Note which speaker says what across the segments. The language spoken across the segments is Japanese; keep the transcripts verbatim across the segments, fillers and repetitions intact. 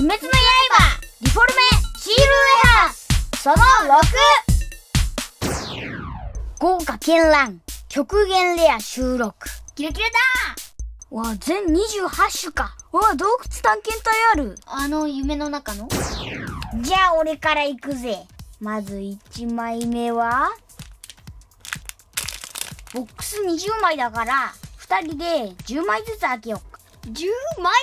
Speaker 1: 滅の刃リフォルメシールウェハそのろく。豪華絢爛極限レア収録。キラキラだー。わ、全にじゅうはち種か。わ、洞窟探検隊ある。
Speaker 2: あの夢の中の。
Speaker 1: じゃあ俺から行くぜ。まずいちまいめはボックスにじゅうまいだからふたりでじゅうまいずつ開けようか。
Speaker 2: じゅうまい。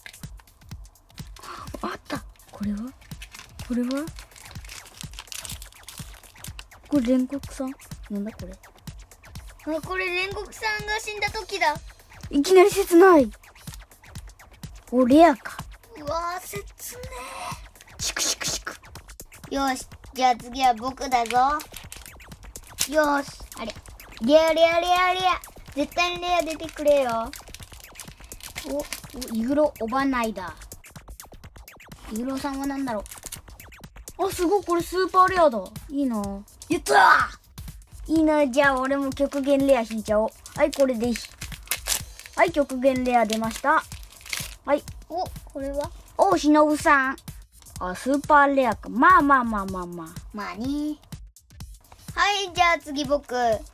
Speaker 1: あった。これはこれはこれ煉獄さん。なんだこれ。
Speaker 2: あ、これ煉獄さんが死んだ時だ。
Speaker 1: いきなり切ない。お、レアか。
Speaker 2: うわー、切ね
Speaker 1: シクシクシク。
Speaker 2: ー。よし、じゃあ次は僕だぞ。よーし、あれ。レアレアレアレア。絶対にレア出てくれよ。
Speaker 1: お、お、イグロオバナイだ。イグロさんはなんだろう。あ、すごい、これスーパーレアだ。いいな。やったー。いいな。じゃあ俺も極限レア引いちゃおう。はい、これでひ。はい、極限レア出ました。はい。
Speaker 2: お、これは
Speaker 1: お、しのぶさん。あ、スーパーレアか。まあまあまあまあまあ。
Speaker 2: まあね。はい、じゃあ次僕。おー、う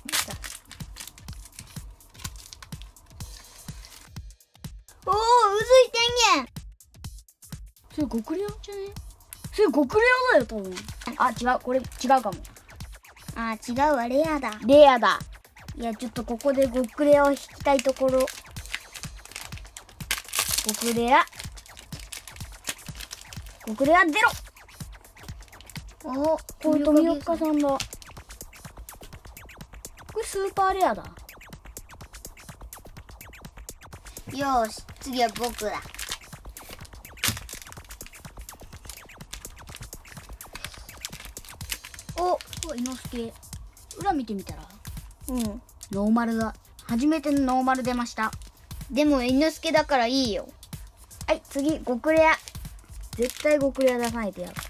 Speaker 2: ずい天元。
Speaker 1: それ極レアじゃね？それ極レアだよ、多分。あ、違う。これ違うかも。
Speaker 2: あ、違うわ、レアだ。
Speaker 1: レアだ。いや、ちょっとここで極レアを引きたいところ。極レア。極レア出ろ。
Speaker 2: お、
Speaker 1: これ富岡さんだ。これスーパーレアだ。
Speaker 2: よーし、次は僕だ。
Speaker 1: お、お、伊之助。裏見てみたら
Speaker 2: うん。
Speaker 1: ノーマルだ。初めてのノーマル出ました。
Speaker 2: でも、猪之助だからいいよ。
Speaker 1: はい、次、極レア。絶対極レア出さないとやる。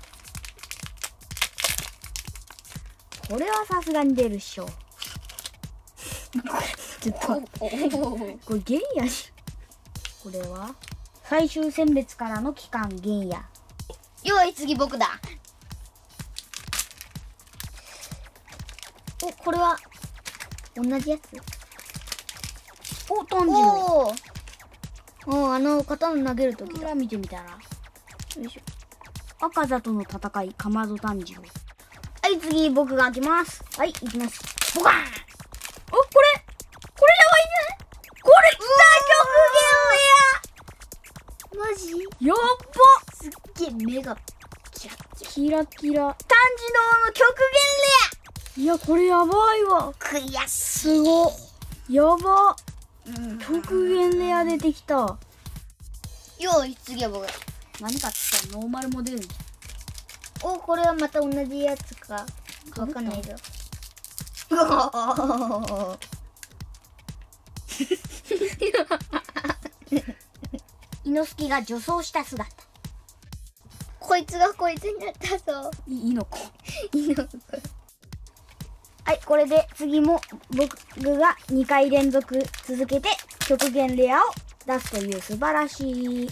Speaker 1: これはさすがに出るっしょ。ちょっと、これゲンヤし。これは最終選別からの期間ゲンヤ。
Speaker 2: よーい、次僕だ。お、これは、同じやつ。
Speaker 1: お、トンジュ。
Speaker 2: おー。おー、あの、刀投げるときだ。
Speaker 1: 裏見てみたら。
Speaker 2: よいしょ。
Speaker 1: 赤座との戦い、かまど炭治郎。はい、次、僕が開けます。はい、行きます。ボカーン。お、これ、これやばいね。これ、来た、極
Speaker 2: マジ
Speaker 1: 限レア。やっば。
Speaker 2: すっげえ目が、キラキラ。
Speaker 1: キラキラ。炭治郎の極限レア。いや、これやばいわ。
Speaker 2: 悔しい。
Speaker 1: すご。やば。
Speaker 2: うん、
Speaker 1: 極限レア出てきた。
Speaker 2: よーい、次は僕だ。
Speaker 1: 何かって言ったらノーマルも出るんじ
Speaker 2: お、これはまた同じやつか。わかんないぞ。
Speaker 1: 伊之助が女装した姿。
Speaker 2: こいつがこいつになったぞ。
Speaker 1: いいの子。
Speaker 2: いいの。
Speaker 1: はい、これで次も僕がにかい連続続けて極限レアを出すという素晴らしい。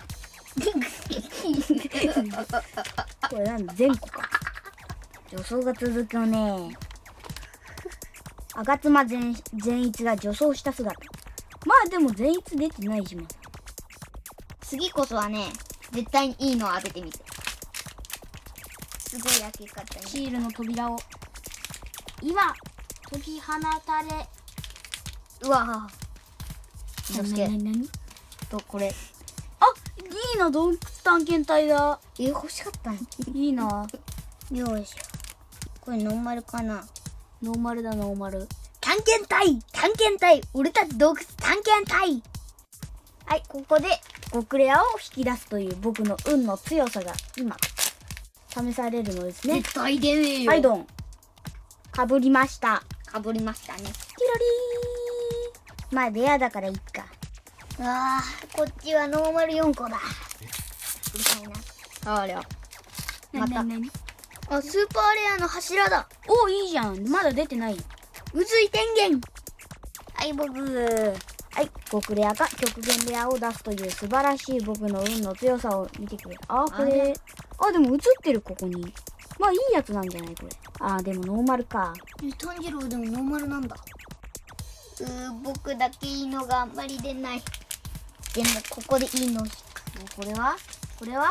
Speaker 1: これなんだ、全個か。女装が続くね。吾妻善善逸が女装した姿。まあでも善逸出てないしまだ。
Speaker 2: 次こそはね、絶対にいいのを当ててみて。すごい焼け方に。
Speaker 1: シールの扉を今解き放たれ。
Speaker 2: うわぁ。
Speaker 1: な
Speaker 2: そして
Speaker 1: になになに
Speaker 2: と、これ。
Speaker 1: あ、いいな、洞窟探検隊だ。
Speaker 2: え、欲しかったの。
Speaker 1: いいな。
Speaker 2: よいしょ。これノーマルかな。
Speaker 1: ノーマルだ、ノーマル。
Speaker 2: 探検隊探検隊俺たち洞窟探検隊。
Speaker 1: はい、ここで極レアを引き出すという僕の運の強さが今試されるのですね。
Speaker 2: 絶対出ねえよ。
Speaker 1: はい、ドン。かぶりました。
Speaker 2: かぶりましたね。
Speaker 1: ティロリー。まあレアだからいっか。
Speaker 2: あー、こっちはノーマルよんこだ。うるさいな。ありゃ。また。
Speaker 1: なになになに
Speaker 2: あ、スーパーレアの柱だ。
Speaker 1: お、いいじゃん。まだ出てない。
Speaker 2: うずい天元。
Speaker 1: はい、僕。 はい、極レアか極限レアを出すという素晴らしい僕の運の強さを見てくれ。あ、これ、あ、でも映ってる、ここに。まあ、いいやつなんじゃないこれ。あ、でもノーマルか。
Speaker 2: 炭治郎でもノーマルなんだ。うー、僕だけいいのがあんまり出ない。でも、ここでいいの。
Speaker 1: これはこれは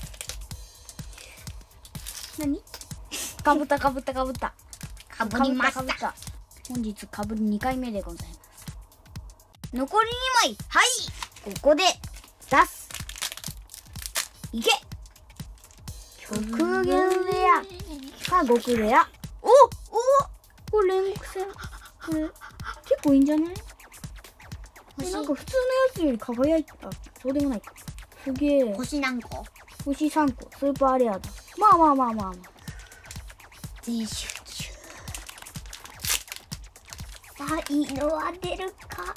Speaker 1: 何かぶったかぶったかぶった。
Speaker 2: かぶりました。
Speaker 1: かぶった本日かぶりにかいめでございます。
Speaker 2: 残りにまい。はい。
Speaker 1: ここで出す。いけ。極限レアか極レア。おおこれ連絡線。これ結構いいんじゃない？なんか普通のやつより輝いた。そうでもないか。すげえ。
Speaker 2: 星何個？
Speaker 1: 星さんこ。スーパーレアだ。まあまあまあまあまあ。
Speaker 2: 全集中。さあ、いいのは出るか。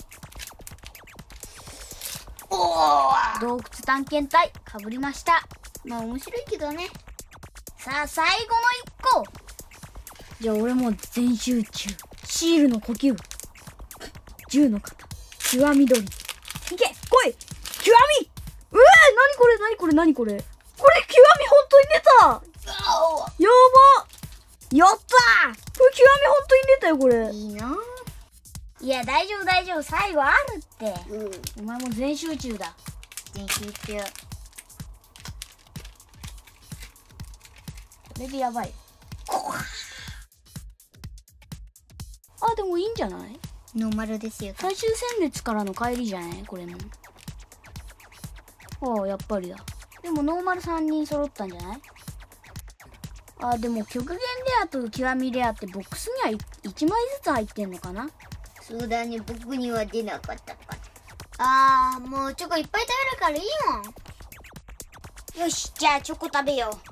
Speaker 2: おお。
Speaker 1: 洞窟探検隊かぶりました。
Speaker 2: まあ面白いけどね。
Speaker 1: さあ最後の一個。じゃあ俺も全集中。シールの呼吸。銃の型。極み鳥。いけ来い極み。うわー何これ何これ何これ。これ極み本当に出た。やば。やったー。これ極み本当に出たよこれ。
Speaker 2: いいな。
Speaker 1: いや大丈夫大丈夫。最後あるって。
Speaker 2: うん。
Speaker 1: お前も全集中だ。
Speaker 2: 全集中。
Speaker 1: これでやばい。あ、でもいいんじゃない？
Speaker 2: ノーマルですよ。
Speaker 1: 最終戦列からの帰りじゃないこれの。ああ、やっぱりだ。でもノーマルさんにん揃ったんじゃない？あ、でも極限レアと極みレアってボックスにはいちまいずつ入ってんのかな？
Speaker 2: そうだね、僕には出なかったから。あー、もうチョコいっぱい食べるからいいもん。
Speaker 1: よし、じゃあチョコ食べよう。